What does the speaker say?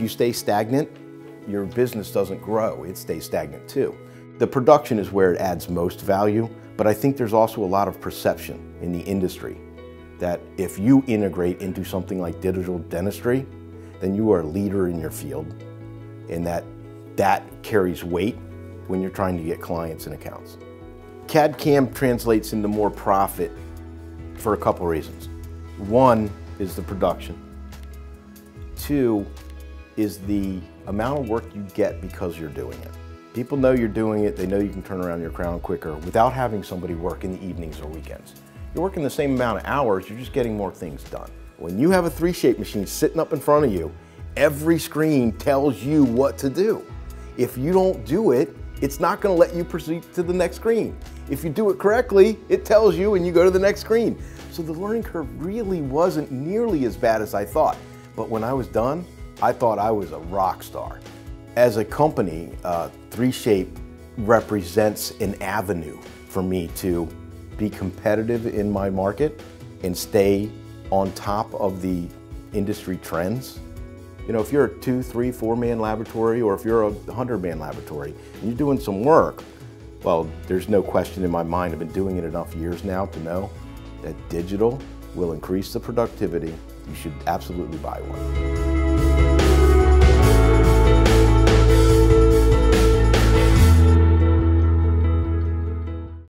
you stay stagnant, your business doesn't grow, it stays stagnant too. The production is where it adds most value, but I think there's also a lot of perception in the industry that if you integrate into something like digital dentistry, then you are a leader in your field, and that carries weight when you're trying to get clients and accounts. CAD/CAM translates into more profit for a couple reasons. One is the production. Two is the amount of work you get because you're doing it. People know you're doing it, they know you can turn around your crown quicker without having somebody work in the evenings or weekends. You're working the same amount of hours, you're just getting more things done. When you have a 3Shape machine sitting up in front of you, every screen tells you what to do. If you don't do it, it's not going to let you proceed to the next screen. If you do it correctly, it tells you and you go to the next screen. So the learning curve really wasn't nearly as bad as I thought. But when I was done, I thought I was a rock star. As a company, 3Shape represents an avenue for me to be competitive in my market and stay on top of the industry trends. You know, if you're a 2, 3, 4-man laboratory, or if you're a 100-man laboratory and you're doing some work, well, there's no question in my mind, I've been doing it enough years now to know that digital will increase the productivity. You should absolutely buy one.